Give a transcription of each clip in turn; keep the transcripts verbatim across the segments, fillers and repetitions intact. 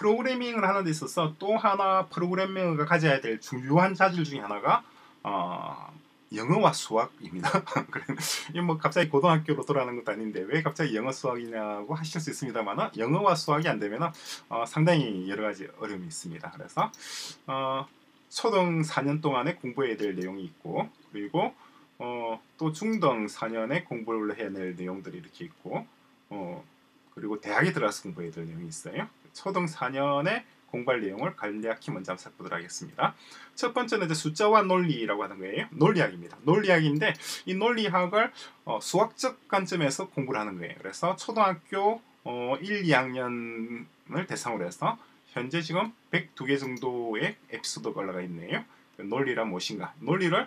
프로그래밍을 하는 데 있어서 또 하나 프로그래머가 가져야 될 중요한 자질 중에 하나가 어, 영어와 수학입니다. 그래, 뭐 갑자기 고등학교로 돌아가는 것도 아닌데 왜 갑자기 영어 수학이냐고 하실 수 있습니다만 영어와 수학이 안 되면 어, 상당히 여러 가지 어려움이 있습니다. 그래서 어, 초등 사 년 동안에 공부해야 될 내용이 있고 그리고 어, 또 중등 사 년에 공부를 해야 될 내용들이 이렇게 있고 어, 그리고 대학에 들어가서 공부해야 될 내용이 있어요. 초등 사 년에 공부할 내용을 간략히 먼저 한번 살펴보도록 하겠습니다. 첫 번째는 이제 숫자와 논리라고 하는 거예요. 논리학입니다. 논리학인데 이 논리학을 어, 수학적 관점에서 공부를 하는 거예요. 그래서 초등학교 어, 일, 이 학년을 대상으로 해서 현재 지금 백두 개 정도의 에피소드가 올라가 있네요. 논리란 무엇인가? 논리를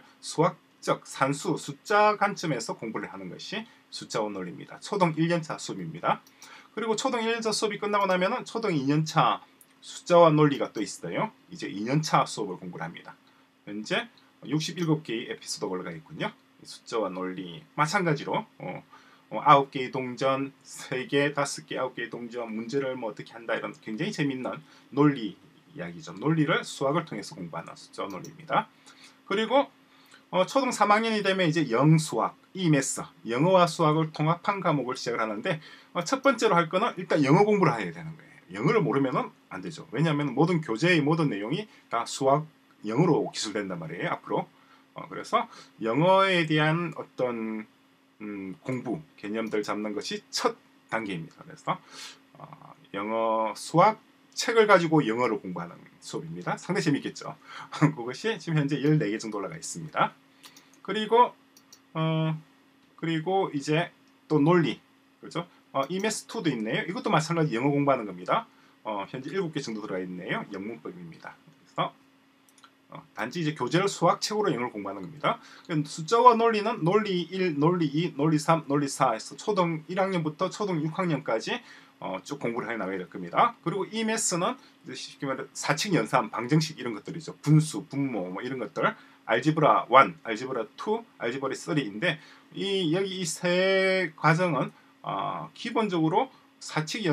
수학적 산수, 숫자 관점에서 공부를 하는 것이 숫자와 논리입니다. 초등 일 년차 수업입니다. 그리고 초등 일 년차 수업이 끝나고 나면은 초등 이 년차 숫자와 논리가 또 있어요. 이제 이 년차 수업을 공부를 합니다. 현재 육십칠 개의 에피소드가 올라가 있군요. 숫자와 논리 마찬가지로 어, 어, 아홉 개의 동전, 세 개, 다섯 개, 아홉 개의 동전, 문제를 뭐 어떻게 한다 이런 굉장히 재밌는 논리 이야기죠. 논리를 수학을 통해서 공부하는 숫자와 논리입니다. 그리고 어, 초등 삼 학년이 되면 이제 영수학, 이메스, 영어와 수학을 통합한 과목을 시작을 하는데 어, 첫 번째로 할 거는 일단 영어 공부를 해야 되는 거예요. 영어를 모르면 안 되죠. 왜냐하면 모든 교재의 모든 내용이 다 수학, 영어로 기술된단 말이에요. 앞으로. 어, 그래서 영어에 대한 어떤 음, 공부, 개념들 잡는 것이 첫 단계입니다. 그래서 어, 영어, 수학, 책을 가지고 영어를 공부하는 수업입니다. 상당히 재밌겠죠. 그것이 지금 현재 열네 개 정도 올라가 있습니다. 그리고 어, 그리고 이제 또 논리, 그렇죠? 어, 이메스 투도 있네요. 이것도 마찬가지 영어 공부하는 겁니다. 어, 현재 일곱 개 정도 들어가 있네요. 영문법입니다. 그래서 어, 단지 이제 교재를 수학책으로 영어를 공부하는 겁니다. 숫자와 논리는 논리 일, 논리 이, 논리 삼, 논리 사에서 초등 일 학년부터 초등 육 학년까지 어, 쭉 공부를 해 나가야 될 겁니다. 그리고 이메스는 쉽게 말해 사칙 연산, 방정식 이런 것들이죠. 분수, 분모 뭐 이런 것들. 알지브라 일, 알지브라 이, 알지브라 삼인데 이 여기 이 세 과정은 어, 기본적으로 사칙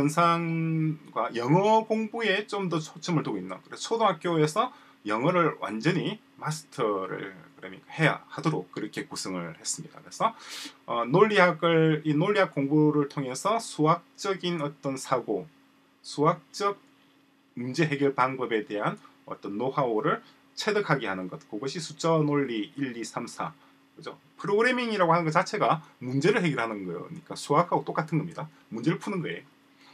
연산과 영어 공부에 좀 더 초점을 두고 있는. 그래서 초등학교에서 영어를 완전히 마스터를 그러니까 해야 하도록 그렇게 구성을 했습니다. 그래서 어, 논리학을 이 논리학 공부를 통해서 수학적인 어떤 사고, 수학적 문제 해결 방법에 대한 어떤 노하우를 체득하게 하는 것. 그것이 숫자와 논리 일, 이, 삼, 사. 그죠? 프로그래밍이라고 하는 것 자체가 문제를 해결하는 거니까 수학하고 똑같은 겁니다. 문제를 푸는 거예요.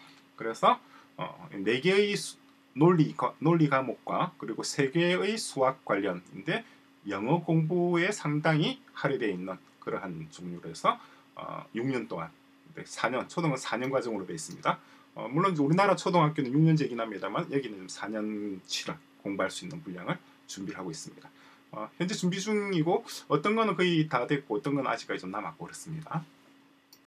그래서 어, 네 개의 수, 논리, 논리 과목과 그리고 세 개의 수학 관련인데 영어 공부에 상당히 할애되어 있는 그러한 종류로 해서 어, 육 년 동안 사 년, 초등은 사 년 과정으로 되어 있습니다. 어, 물론 우리나라 초등학교는 육 년제긴 합니다만 여기는 사 년치를 공부할 수 있는 분량을 준비를 하고 있습니다. 어, 현재 준비 중이고 어떤 거는 거의 다 됐고 어떤 건 아직까지 좀 남았고 그렇습니다.